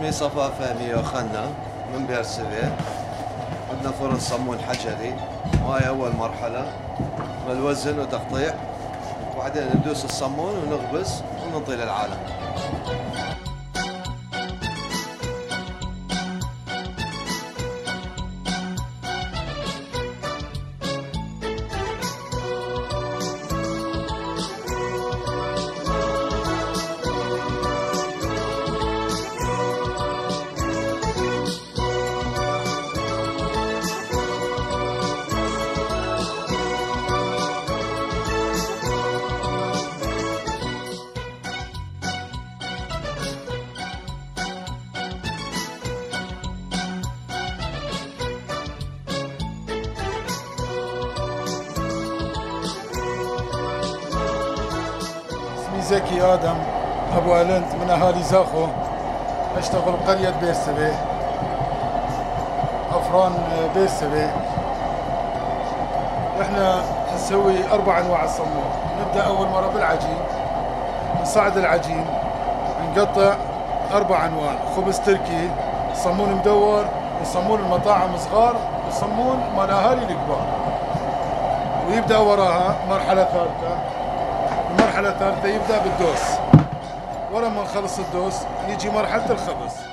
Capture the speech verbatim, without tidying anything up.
اسمي صفاء فهمي وخنا من بيرسبه. عندنا فرن صمون حجري، وهاي أول مرحلة من الوزن وتقطيع، وبعدين ندوس الصمون ونغبس وننطي للعالم. زكي آدم أبو ألنت من أهالي زاخو، أشتغل بقرية بيرسبه، أفران بيرسبه. إحنا نسوي أربع أنواع الصمون. نبدأ أول مرة بالعجين، نصعد العجين، نقطع أربع أنواع: خبز تركي، صمون مدور، وصمون المطاعم صغار، وصمون مال أهالي الكبار. ويبدأ وراها مرحلة ثالثة. المرحلة الثالثة يبدأ بالدوس. ورا ما نخلص الدوس يجي مرحلة الخبز.